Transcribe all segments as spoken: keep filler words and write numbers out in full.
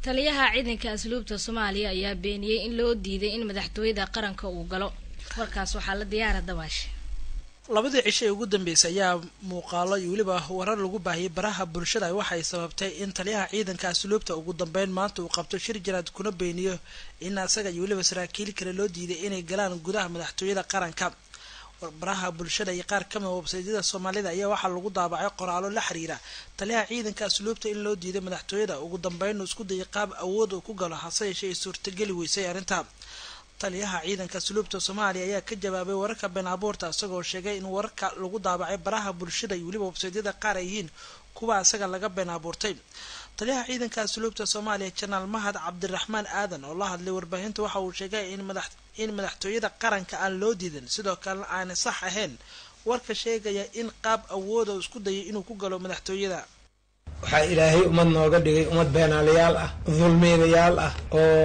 taliyaha ciidanka asluubta Soomaaliya ayaa beeniyay in loo diiday in madaxtooyada qaranka uu galo warkaas waxaa la diyaarada Dabaash labadii cishay ugu dambeysay ayaa muuqaalo iyo waliba warar lagu baahiyay baraha bulshada waxay sababtay in taliyaha ciidanka asluubta ugu dambeyn maanta uu qabto shir jiraad kuna beeniyo in asaga iyo waliba saraakiil kale loo diiday inay galaan gudaha madaxtooyada qaranka baraha bulshada iyo qaar ka mid ah website-yada Soomaalida ayaa waxa lagu daabacay qoraalo la xiriira taliyaha ciidanka asluubta in loo diiday madaxtooyada ugu dambeyn uu isku dayay qaab awood uu ku galo hase yeeshee suurtagal weysay arinta taliyaha ciidanka asluubta Soomaaliya ayaa ka jawaabay wararka been abuurta asagoo sheegay in wararka lagu daabacay baraha bulshada iyo waliba website-yada qaar ay yihiin kuwa asaga laga been abuurtay taliyaha ciidanka asluubta Soomaaliya General Mahad Cabdiraxmaan Aadan oo la hadlay warbaahinta waxa uu sheegay in madax in madaxtooyada qaranka aan loo diidan sidoo kale aan sax ahayn warka sheegaya in qaab awood uu isku dayay inuu ku galo madaxtooyada waxa ilaahay umad nooga dhigay umad beenaalayaal ah dulmiyaal ah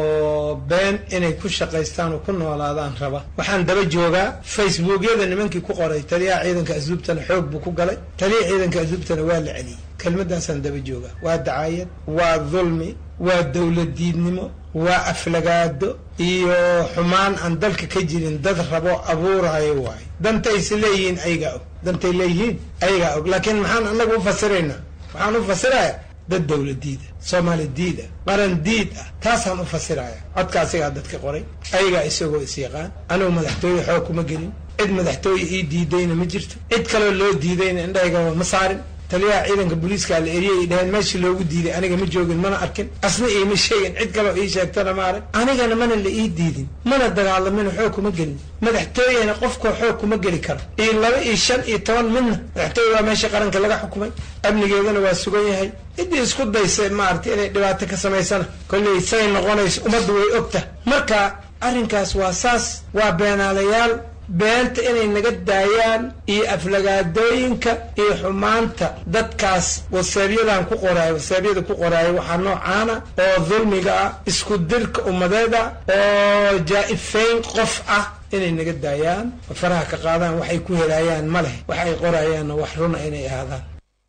oo been inay ku shaqeystaan oo ku noolaadaan raba waxaan daba joogaa Facebook-yada nimankii ku qoray taliyaha ciidanka asluubtana xoog buu ku galay taliyaha ciidanka asluubtana waa la celiyay kelmadaasan daba joogaa waa dacaayad waa dulmi waa dawlad diidnimo waa aflagaado iyo xumaan aan dalka ka jirin dad rabo abuurayo waay dantay isleeyihiin ayaga og dantay leeyihiin ayaga og laakiin maxaan anagu u fasiraynaa waxaan u fasirayaa dad dawladiida Soomaali diida qaran diid ah taasaan u fasirayaa codkaasiga dadka qoray ayaga isagoo is yaqaan anuu madaxtooyo xoog kuma gelin cid madaxtooyo ii diidayna ma jirto cid kale loo diidayna indhayga ma saarin taliyaha ciidanka booliiska la eriyay dhahan meeshii loogu diiday aniga ma joogin mana arkin asna iyo ma sheegin cid kale oo ii sheegtana ma arag anigana mana la ii diidin mana dagaalamin xoog kuma gelin madaxtooyena qofku xoog kuma geli karo iyo laba iyo shan iyo toban midna madaxtooyada waa meesha qaranka laga xukumay amnigeedana waa sugan yahay idii isku daysay maartay inay dhibaato ka sameysana kulli say noqonayso umadu way ogta marka arrinkaas waa saas waa beenaalayaal beenta inay naga daayaan iyo aflagaadooyinka iyo xumaanta dadkaas wasaabiyadan ku qoray wasaabiyada ku qoray waxa noocaana oo dulmiga ah isku dirka ummadeeda oo jaaifeyn qof ah inay naga daayaan faraha ka qaadaan waxay ku helayaan ma leh waxay qorayaan wax run inay ahaadaan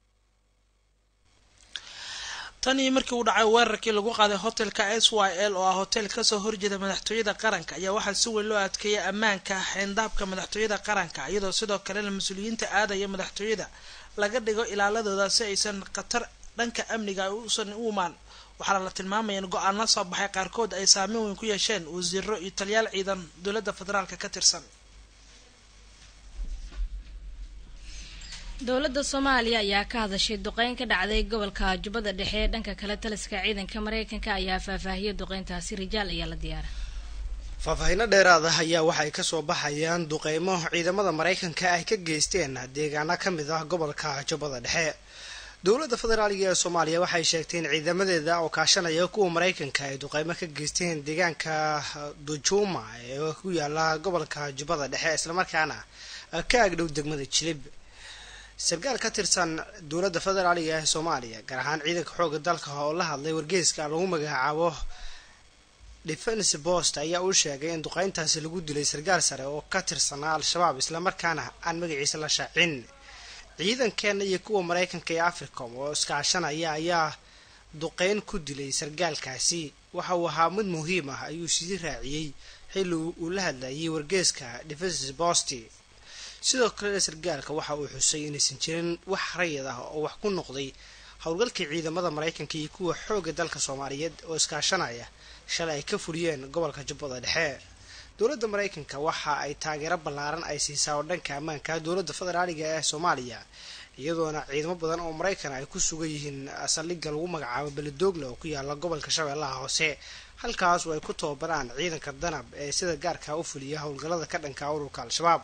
tani markii uu dhacay weerarkii lagu qaaday hotelka S Y L oo ah hotel ka soo horjeeda madaxtooyada qaranka ayaa waxa si weyn loo adkeeyay ammaanka xeyndaabka madaxtooyada qaranka iyadoo sidoo kale mas'uuliyiinta aadaya madaxtooyada laga dhigo ilaaladooda si aysan khatar dhanka amniga u uusan u imaan waxa la tilmaamay in go'aano soo baxay qaarkood ay saameyn weyn ku yeesheen wasiiro iyo taliyaal ciidan dowladda federaalka ka tirsan dowladda Soomaaliya ayaa ka hadashay duqeyn ka dhacday gobolka Jubbada Dhexe dhanka kale taliska ciidanka Mareykanka ayaa faahfaahiyay duqeyntaasi rijaal ayaa la diyaaray faahfaahin dheeraad ah ayaa waxay ka soo baxayaan duqeymo ciidamada Mareykanka ay ka geysteen deegaano ka mid ah gobolka Jubbada Dhexe dowladda federaalka ee Soomaaliya waxay sheegtay in ciidamadeeda oo kaashanaya kuwa Mareykanka ay duqeymo ka geysteen deegaanka Dujuma ee ku yaala gobolka Jubbada Dhexe isla markaana ka agdhow degmada Jilib sarkaal ka tirsan dowladda federaalka ee Soomaaliya gaar ahaan ciidanka xoogga dalka oo la hadlay wargeyska lagu magacaabo Defense Post ayaa uu sheegay in duqeyntaasi lagu dilay sarkaal sare oo ka tirsan Al-Shabaab isla markaana aan magaciisa la shaacin ciidankeena iyo kuwa Mareykanka ee Africom oo iskaashanaya ayaa duqeyn ku dilay sarkaalkaasi waxa uu ahaa mid muhiim ah ayuu sidii raaciyay xilli uu la hadlayay wargeyska Defense Post sidoo kale sarkaalka waxa uu xusay inaysan jirin wax rayid ah oo wax ku noqday howlgalkii ciidamada Mareykanka iyo kuwa xoogga dalka Soomaaliyeed oo iskaashanaya shalay ay ka furiyeen gobolka Jubbada Dhexe dowladda Mareykanka waxa ay taageero ballaaran ay siisaa dhanka ammaanka dowladda federaalka ee Soomaaliya iyadoona ciidamo badan oo Mareykan ay ku sugan yihiin asaliga lagu magacaabo Beledoogle oo ku yaala gobolka Shabeellaha Hoose halkaas oo ay ku tababaraan ciidanka danab ee sida gaarka u fuliya howlgallada ka dhanka ururka Al-Shabaab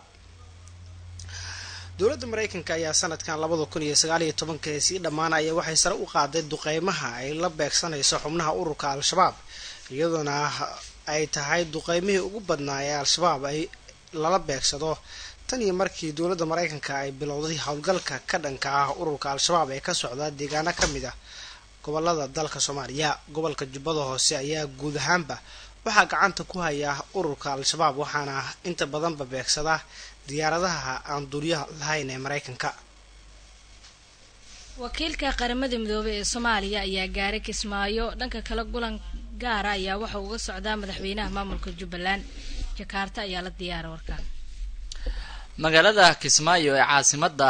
dowladda Mareykanka ayaa sanadkan laba kun iyo sagaal iyo toban si dhamaanaya waxay sare u qaaday duqeymaha ay la beegsanayso xubnaha ururka Al-Shabaab iyadoona ay tahay duqeymihii ugu badnaa ee Al-Shabaab ay lala beegsado tan iyo markii dowladda Mareykanka ay bilowday howlgalka ka dhanka ah ururka Al-Shabaab ee ka socda deegaano ka mid ah gobolada dalka Soomaaliya gobolka Jubbada Hoose ayaa guud ahaanba waxa gacanta ku haya ururka Al-Shabaab waxaana inta badan beegsada diyaaradaha aan duuliyaha lahayn ee Mareykanka wakiilka qaramada midoobay ee Soomaaliya ayaa gaaray Kismaayo dhanka kala gulan gaar ah ayaa waxa uu uga socdaa madaxweynaha maamulka Jubbaland Jakarta ayaa la diyaar warkan magaalada Kismaayo ee caasimadda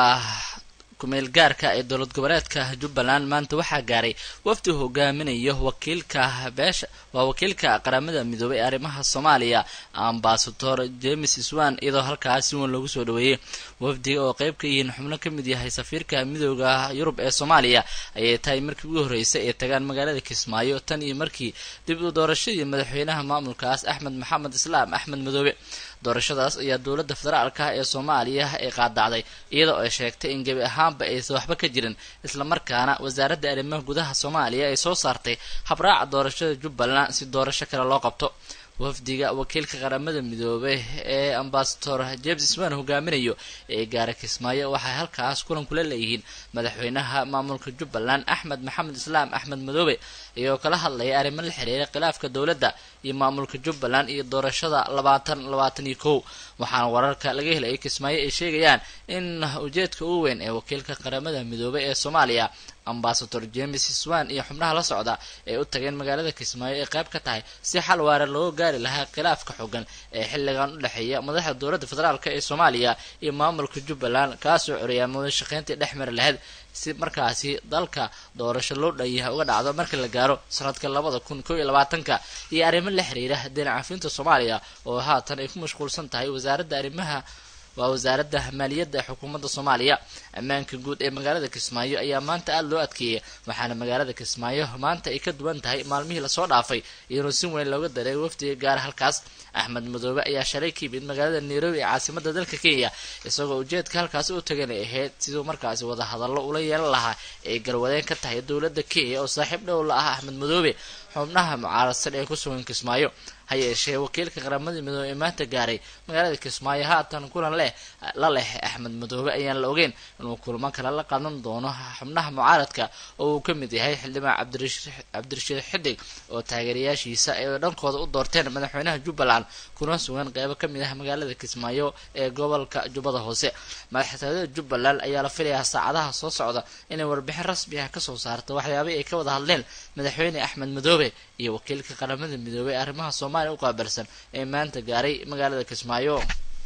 kumeel gaarka ee dowlad goboleedka Jubbaland maanta waxaa gaaray wafdi hogaaminayo wakiilka beesha waa wakiilka qaramada midoobay ee arrimaha Soomaaliya ambassador James Swan iyadoo halkaas si weyn loogu soo dhaweeyay wafdiga oo qayb ka yihiin xubno ka mid yahay safiirka midowga Yurub ee Soomaaliya ayay tahay markii ugu horeysay ee tagaan magaalada Kismaayo tan iyo markii dib u doorashadii madaxweynaha maamulkaas Axmed Maxamed Islaam Axmed Madoobe doorashadaas ayaa dowladda federaalka ee Soomaaliya ay qaadacday iyadoo ay sheegtay in gabi ahaanba aysan waxba ka jirin isla markaana wasaaradda arrimaha gudaha Soomaaliya ay soo saartay habraac doorashada Jubbaland si doorasho kale loo qabto wafdiga wakiilka qaramada midoobay ee ambassador James Swan hogaaminayo ee gaara Kismaayo waxay halkaas kulan kula leeyihiin madaxweynaha maamulka Jubbaland Axmed Maxamed Islaam Axmed Madoobe iyagoo kala hadlaya arrimo la xiriira khilaafka dowladda iyo maamulka Jubbaland iyo doorashada labaatan labaatan iyo kow waxaana wararka laga helay Kismaayo ay sheegayaan in ujeedka ugu weyn ee wakiilka qaramada midoobay ee Soomaaliya ambassador James Swan iyo xubnaha la socda ee u tageen magaalada Kismaayo ee qayb ka tahay si xal waara loo gaari lahaa khilaafka xooggan ee xilligan u dhaxeeya madaxda dowladda federaalka ee Soomaaliya iyo maamulka Jubbaland kaas oo curiya muddo shaqeyntii dhexmar lahayd si markaasi dalka doorasho loo dhayahay uga dhacdo marka la gaaro sanadka labada kun iyo labaatanka iyo arrimo la xiriira dhinaca cafinta Soomaaliya oo haatan ay ku mashquulsan tahay wasaaradda arrimaha waa wasaaradda maaliyadda xukuumadda Soomaaliya ammaanka guud ee magaalada Kismaayo ayaa maanta aad loo adkeeyay waxaana magaalada Kismaayo maanta ay ka duwan tahay maalmihii la soo dhaafay iyadoo si weyn looga daray wafdiga gaar halkaas Axmed Madoobe ayaa shalay ka yimid magaalada Nairobi ee caasimadda dalka Kenya isagoo ujeedka halkaas u tagay ahayd sidoo markaasi wada hadallo ula yeelan lahaa ee garwadeen ka tahay dowladda Kenya oo saaxiib dhow la ah Axmed Madoobe xubnaha mucaaradsan ee ku sugan Kismaayo hayeeshee wakiilka qaramada midoobay ee maanta gaaray magaalada Kismaayo haatan kulan leh la leh Axmed Madoobe ayaan la ogeyn inuu kulamo kale la qaadan doono xubnaha mucaaradka oo uu ka mid yahay xildhibaan Cabdirashiid Xidig oo taageerayaashiisa ay dhankooda u doorteen madaxweynaha Jubbaland kuna sugan qaybo ka mid ah magaalada Kismaayo ee gobolka Jubbada Hoose madaxtooyada Jubbaland ayaa la filayaa saacadaha soo socda inay warbixin rasmi ah ka soo saarto waxyaabaha ay ka wada hadleen madaxweyne Axmed Madoobe iyo wakiilka qaramada midoobay ee arrimaha Soomaaliya u qaabilsan ee maanta gaaray magaalada Kismaayo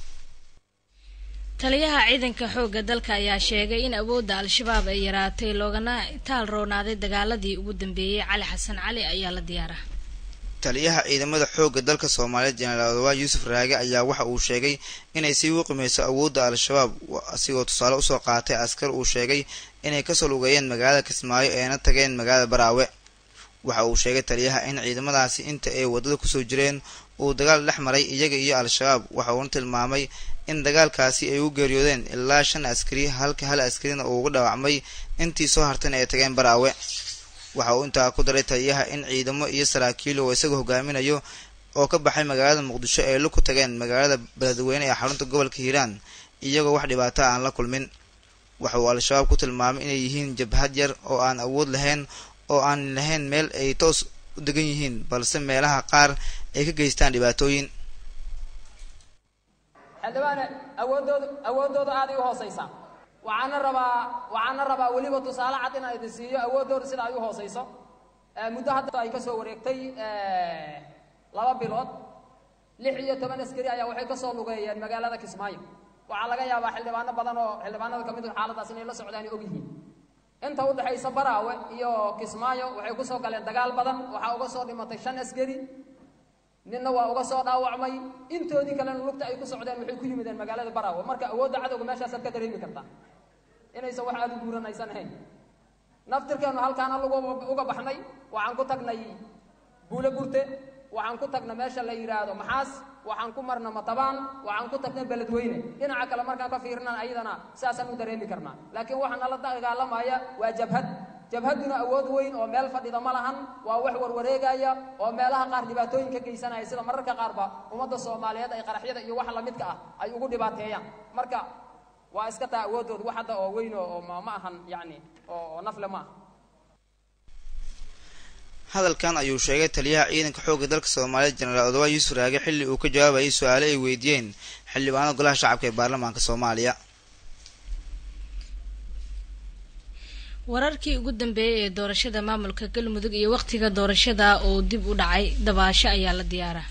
taliyaha ciidanka xoogga dalka ayaa sheegay in awoodda al-shabaab ay yaraatay loogana taal roonaaday dagaaladii ugu dambeeyay Cali Xasan Cali ayaa la diyaaraa taliyaha ciidamada xoogga dalka Soomaaliya General Odwaa Yuusuf Raage ayaa waxa uu sheegay inay sii wiiqmayso awoodda al-shabaab asigoo tusaale u soo qaatay askar uu sheegay inay ka soo lugeeyeen magaalada Kismaayo ee na tageen magaalada Baraawe waxa uu sheegay taliyaha in ciidamadaasi inta ay wadada ku soo jireen uu dagaal dhex maray iyaga iyo al-shabaab waxa uu tilmaamay in dagaalkaasi ay u geeriyoodeen ilaa shan askari halka hal askarina uu uga dhaawacmay intii soo hartay ay tageen Baraawe waxa uu intaa ku daray taliyaha in ciidamo iyo saraakiil oo isaga hogaaminayo oo ka baxay magaalada Muqdisho ay ku tageen magaalada Beledweyne ee xarunta gobolka Hiiraan iyagoo wax dhibaato aan la kulmin waxa uu al-shabaab ku tilmaamay inay yihiin jabhad yar oo aan awood lahayn oo aan lahayn meel ay toos u degan yihiin balse meelaha qaar ay ka geystaan dhibaatooyin xildhibaane awoodooda awoodooda aad u hooseysa waxaana rabaa waxaana rabaa weliba tusaale cad in ay idin siiyo awoodooda sida ay u hooseyso muddo hadda ay ka soo wareegtay laba bilood lix iyo toban askari ayaa waxay ka soo lugeeyeen magaalada Kismaayo waxaa laga yaabaa xildhibaano badan oo xildhibaanada ka mid ah xaaladaas inay la socdaan og yihiin inta u dhaxaysa Baraawe iyo Kismaayo waxay ku soo galeen dagaal badan waxa uga soo dhimatay shan askari ninna waa uga soo dhaawacmay intoodii kale lugta ay ku socdeen waxay ku yimideen magaalada Baraawe marka awoodda cadowga meeshaas ka dareemi kartaa inaysan wax aad u guuranaysan ahayn naftirkeenu halkaana lagu uga baxnay waxaan ku tagnay buule burte waxaan ku tagnay meesha la yiraahdo Maxaas waxaan ku marna Matabaan waxaan ku tagnay Beledweyne dhinaca kale markaan ka fiirnaan ayadana saasan u dareemi karnaa laakiin waxaan la dagaalamaya waa jabhad jabhaduna awood weyn oo meel fadhida ma lahan waa wax warwareegaya oo meelaha qaar dhibaatooyin ka geysanaya sida mararka qaarba ummadda Soomaaliyeed ay qaraxyada iyo wax la midka ah ay ugu dhibaateeyaan marka waa iska taa awoodooda wax hadda oo weyn oo ma ahan yaani oo nafle ma hadalkan ayuu sheegay taliyaha ciidanka xoogga dalka Soomaaliya General Odwaa Yuusuf Raage xilli uu ka jawaabayay su'aalo ay weydiiyeen xildhibaanada golaha shacabka ee baarlamaanka Soomaaliya wararkii ugu dambeeyay ee doorashada maamulka galmudug iyo waqtiga doorashada oo dib u dhacay dabaasho ayaa la diyaaraa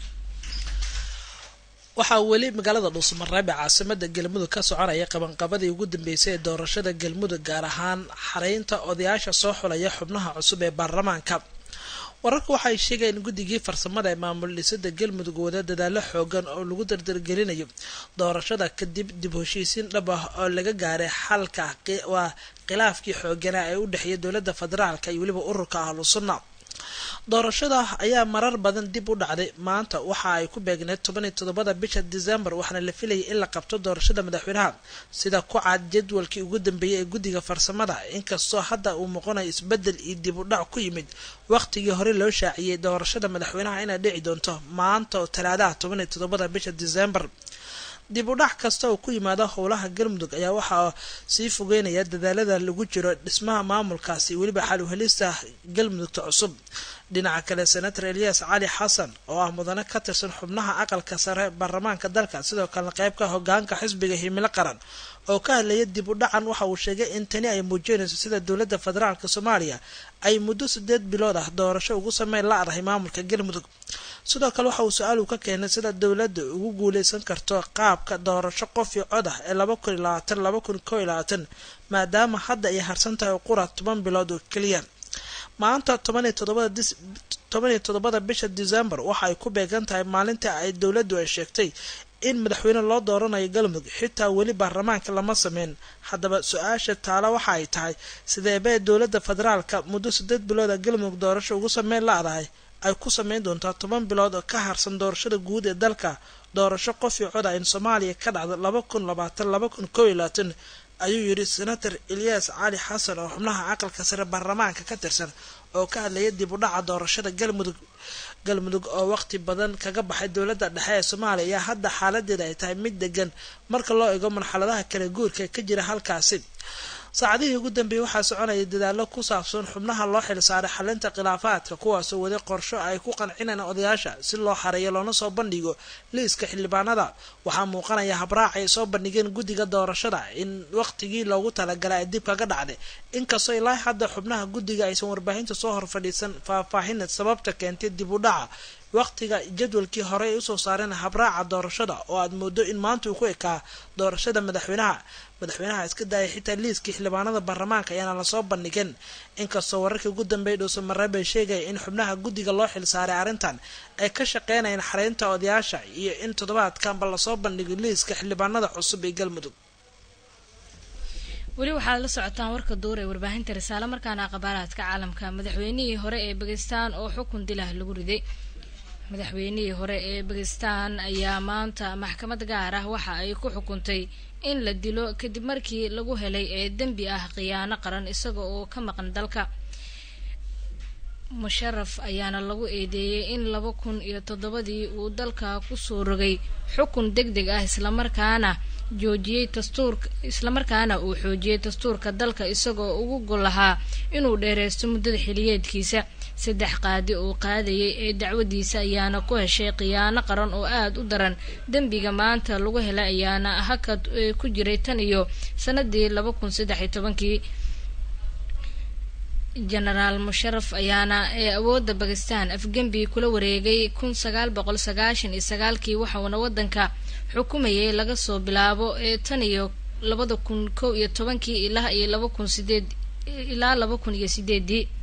waxaa weli magaalada dhuusamareeb ee caasimada galmudug ka soconaya qabanqabadii ugu dambeysay ee doorashada galmudug gaar ahaan xareynta odayaasha soo xulaya xubnaha cusub ee baarlamaanka wararku waxay sheegeen in guddigii farsamada ee maamul dhisida galmudug wada dadaalo xoogan oo lagu dardargelinayo doorashada kadib dib heshiisiin dhab ah oo laga gaaray xalka waa khilaafkii xooganaa ee u dhexeeya dowladda federaalka iyo weliba ururka ahlu sunna doorashada ayaa marar badan dib u dhacday maanta waxa ay ku beegneed toban iyo toddobada bisha December waxaana la filayay in la qabto doorashada madaxweynaha sida ku cad jadwalkii ugu dambeeyay ee guddiga farsamada inkastoo hadda uu noqonayo isbedel iyo dib u dhac ku yimid waqtigii hore loo shaaciyay doorashada madaxweynaha inay dhici doonto maanta oo talaadaha toban iyo toddobada bisha December dib u dhac kasta oo ku yimaada howlaha galmudug ayaa waxaa sii fogeynaya dadaalada lagu jiro dhismaha maamulkaasi weliba xal u helista galmudugta cusub dhinaca kale senator Elias Cali Xasan oo ah mudane ka tirsan xubnaha aqalka sare baarlamaanka dalka sidoo kale qayb ka hoggaanka xisbiga himilo qaran oo ka hadlaya dib u dhacan waxa uu sheegay in tani ay muujinayso sida dowladda federaalka Soomaaliya ay muddo sideed bilood ah doorasho ugu sameyn la arahay maamulka galmudug sidoo kale waxa uu su'aal ka keenay sida dowladda ugu guuleysan karto qaabka doorasho qof iyo cod ah ee laba kun iyo labaatan laba kun iyo kow iyo labaatan maadaama hadda ay harsan tahay qura toban bilood oo kaliya maanta toban iyo toddobada toban iyo toddobada bisha December waxa ay ku beegan tahay maalinta ay dowladdu ay sheegtay in madaxweyne loo dooranayo galmudug xitaa weli baarlamaanka lama sameyn haddaba su-aasha taala waxa ay tahay sidee bay dowladda federaalka muddo sideed bilood galmudug doorasho ugu sameyn laadahay ay ku sameyn doontaa toban bilood oo ka harsan doorashada guud ee dalka doorasho qof iyo cod ah in Soomaaliya ka dhacdo laba kun iyo labaatan laba kun iyo kow iyo labaatan ayuu yiri senator Elias Cali Xasan oo xubnaha aqalka sare baarlamaanka ka tirsan oo ka hadlaya dib u dhaca doorashada galmudug galmudug oo waqti badan kaga baxay dowladda dhexe ee Soomaaliya hadda xaaladeeda ay tahay mid degan marka loo eego marxaladaha kala guurka ka jira halkaasi saacadihii ugu dambeeyay waxaa soconaya dadaalo ku saabsan xubnaha loo xil saaray xalinta khilaafaadka kuwaas oo wada qorsho ay ku qancinayaan odayaasha si loo xareeyo loona soo bandhigo liiska xildhibaanada waxaa muuqanaya habraac ay soo bandhigeen guddiga doorashada in waqtigii loogu talagalay dib kaga dhacday inkastoo ilaa hadda xubnaha guddiga aysan warbaahinta soo horfadhiisan faahfaahin sababta keentay dib u dhaca waqtiga jadwalkii hore ay u soo saareen habraaca doorashada oo aad moodo in maanta uu ku ekaa doorashada madaxweynaha madaxweynaha iska daayay xitaa liiskii xildhibaanada baarlamaanka ayaana lasoo bandhigin inkastoo wararkii ugu dambeeyay dhuusamareeb ay sheegaya in xubnaha guddiga loo xil saaray arrintan ay ka shaqeynayaan xareynta odayaasha iyo in toddobaadkanba lasoo bandhigo liiska xildhibaanada cusub ee galmudug weli waxaad la socotaan warka duur ee warbaahinta risaale markaana qabaaraadka caalamka madaxweynihii hore ee Pakistan oo xukun dilah lagu riday madaxweynihii hore ee Pakistan ayaa maanta maxkamad gaar ah waxa ay ku xukuntay in la dilo kadib markii lagu helay ee dambi ah khiyaano qaran isaga oo ka maqan dalka Musharraf ayaana lagu eedeeyay in laba kun iyo toddobadii uu dalka ku soo rogay xukun degdeg ah isla markaana joojiyay dastuurka isla markaana uu xoojiyay dastuurka dalka isagoo ugu gol lahaa inuu dheereysto muddada xiliyeedkiisa saddex qaadi oo qaadayay ee dacwadiisa ayaana ku heshay khiyaano qaran oo aad u daran dambiga maanta lagu helay ayaana hakad ku jiray tan iyo sanadii laba kun iyo saddex iyo tobankii General Musharraf ayaana ee awoodda Pakistan afgambi kula wareegay kun sagaal boqol sagaashan iyo sagaalkii waxaana wadanka xukumayay laga soo bilaabo ee tan iyo laba kun iyo kow iyo tobankii ilaa iyo laba kun iyo sideed ilaa laba kun iyo sideed